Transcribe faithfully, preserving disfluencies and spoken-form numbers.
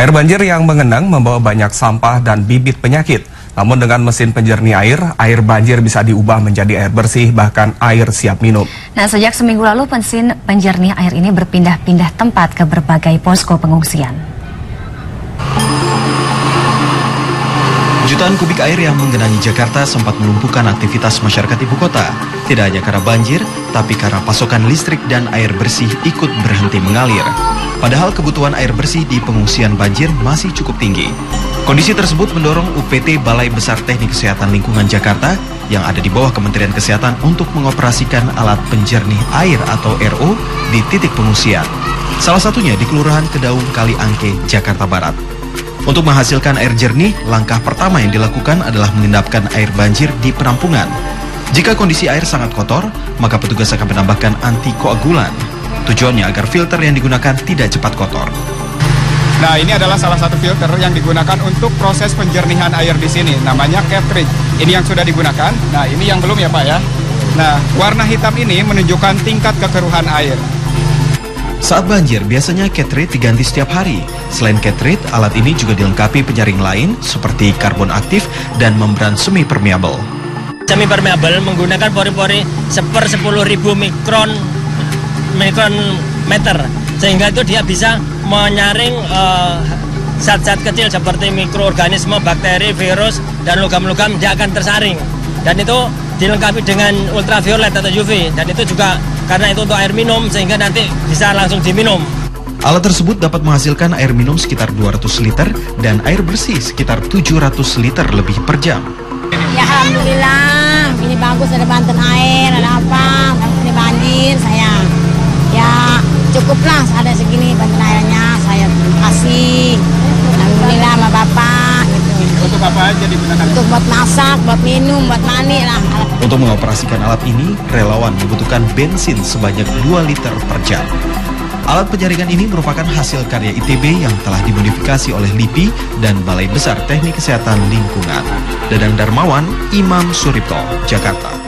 Air banjir yang mengenang membawa banyak sampah dan bibit penyakit. Namun dengan mesin penjernih air, air banjir bisa diubah menjadi air bersih, bahkan air siap minum. Nah, sejak seminggu lalu mesin penjernih air ini berpindah-pindah tempat ke berbagai posko pengungsian. Jutaan kubik air yang menggenangi Jakarta sempat melumpuhkan aktivitas masyarakat ibu kota. Tidak hanya karena banjir, tapi karena pasokan listrik dan air bersih ikut berhenti mengalir. Padahal kebutuhan air bersih di pengungsian banjir masih cukup tinggi. Kondisi tersebut mendorong U P T Balai Besar Teknik Kesehatan Lingkungan Jakarta yang ada di bawah Kementerian Kesehatan untuk mengoperasikan alat penjernih air atau R O di titik pengungsian. Salah satunya di Kelurahan Kedaung Kaliangke, Jakarta Barat. Untuk menghasilkan air jernih, langkah pertama yang dilakukan adalah mengendapkan air banjir di penampungan. Jika kondisi air sangat kotor, maka petugas akan menambahkan antikoagulan. Tujuannya agar filter yang digunakan tidak cepat kotor. Nah, ini adalah salah satu filter yang digunakan untuk proses penjernihan air di sini. Namanya cartridge. Ini yang sudah digunakan. Nah, ini yang belum ya Pak ya. Nah, warna hitam ini menunjukkan tingkat kekeruhan air. Saat banjir, biasanya cartridge diganti setiap hari. Selain cartridge, alat ini juga dilengkapi penyaring lain seperti karbon aktif dan membran semi permeable. Semi permeable menggunakan pori-pori seper sepuluh ribu mikron mikron meter, sehingga itu dia bisa menyaring zat-zat uh, kecil seperti mikroorganisme, bakteri, virus, dan logam-logam dia akan tersaring. Dan itu dilengkapi dengan ultraviolet atau U V, dan itu juga karena itu untuk air minum sehingga nanti bisa langsung diminum. Alat tersebut dapat menghasilkan air minum sekitar dua ratus liter dan air bersih sekitar tujuh ratus liter lebih per jam. Ya alhamdulillah, ini bagus, ada bantuan air, ada apa, ini banjir saya. Ya cukuplah ada segini bantuan airnya, saya kasih. Alhamdulillah sama Bapak gitu. Untuk apa aja digunakan? Untuk buat masak, buat minum, buat mandi lah. Untuk mengoperasikan alat ini, relawan membutuhkan bensin sebanyak dua liter per jam. Alat penyaringan ini merupakan hasil karya I T B yang telah dimodifikasi oleh LIPI dan Balai Besar Teknik Kesehatan Lingkungan. Dadang Darmawan, Imam Suripto, Jakarta.